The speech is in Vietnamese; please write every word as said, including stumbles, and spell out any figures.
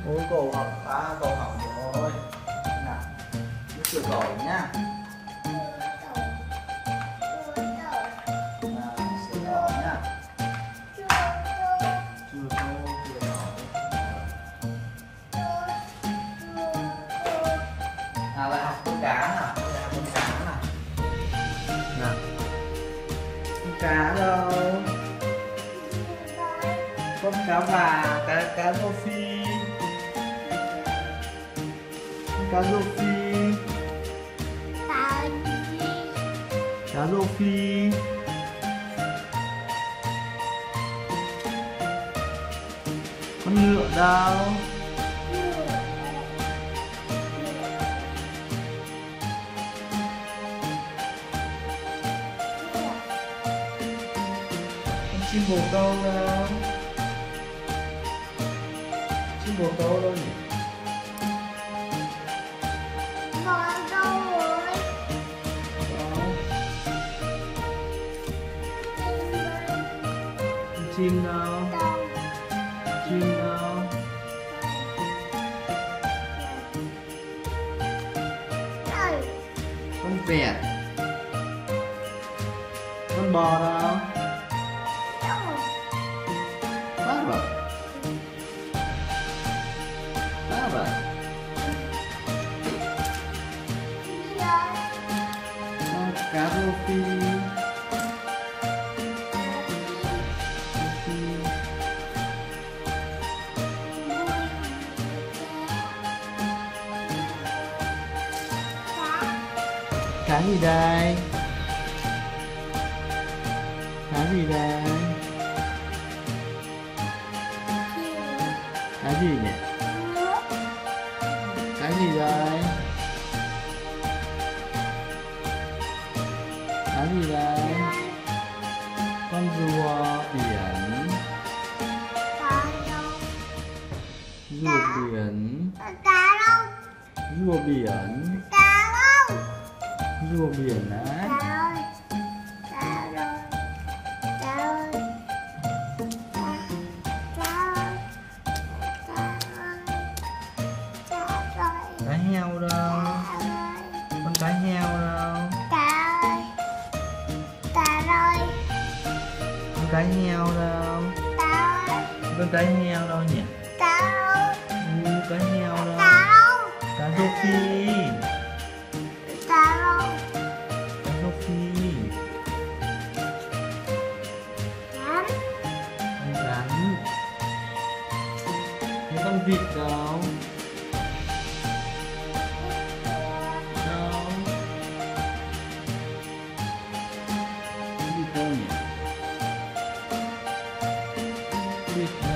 Ôi cổ họng, ba cổ họng rồi. Nào, nước sửa cổ nhá. Nào, sửa cổ nhá. Chưa tô, chưa tô. Nào lại học con cá nào, lại học con cá nào. Nào, con cá đâu? Con cá vàng, cá cá rô phi. Cá rô phi. Cá rô phi. Con ngựa đâu? Con chim bồ câu đâu? Chim bồ câu đâu nhỉ? Chim đâu? Chim đâu? Con vẹt. Con bò đâu? Bác rồi. Bác rồi. Con cá rô phi. Cá gì đây? Cá gì đây? Cá gì nhỉ? Cá gì đây? Cá gì đây? Con rùa biển. Rùa biển. Rùa biển. Rùa biển á. Cá heo đâu? Con cá heo đâu? Con cá heo đâu? Con cá heo đâu nhỉ? Ừ, cá heo đâu? Cá rô phi. Cá rô phi. Con rắn. Thế con vịt đâu? Đâu? Vịt đâu nhỉ? Vịt